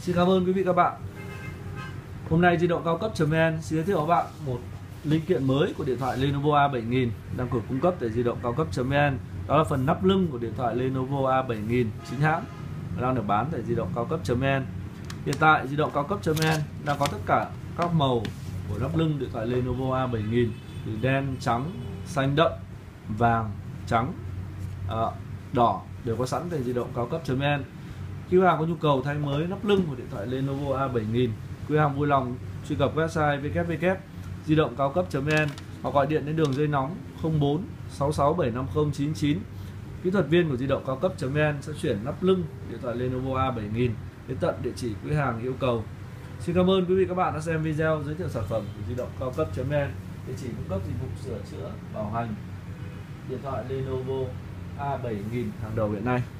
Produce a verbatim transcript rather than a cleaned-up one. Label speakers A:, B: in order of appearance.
A: Xin cảm ơn quý vị các bạn. Hôm nay di động cao cấp.vn xin giới thiệu các bạn một linh kiện mới của điện thoại Lenovo A bảy nghìn đang được cung cấp tại di động cao cấp.vn. Đó là phần nắp lưng của điện thoại Lenovo A bảy nghìn chính hãng đang được bán tại di động cao cấp.vn. Hiện tại di động cao cấp.vn đang có tất cả các màu của nắp lưng điện thoại Lenovo A bảy nghìn từ đen, trắng, xanh đậm, vàng, trắng, à, đỏ đều có sẵn tại di động cao cấp.vn. Khi khách hàng có nhu cầu thay mới nắp lưng của điện thoại Lenovo A bảy nghìn, quý khách hàng vui lòng truy cập website w w w chấm di động cao cấp.vn hoặc gọi điện đến đường dây nóng không bốn sáu sáu bảy năm không chín chín. Kỹ thuật viên của di động cao cấp.vn sẽ chuyển nắp lưng điện thoại Lenovo A bảy nghìn đến tận địa chỉ quý khách hàng yêu cầu. Xin cảm ơn quý vị các bạn đã xem video giới thiệu sản phẩm của di động cao cấp.vn, địa chỉ cung cấp dịch vụ sửa chữa, bảo hành điện thoại Lenovo A bảy nghìn hàng đầu hiện nay.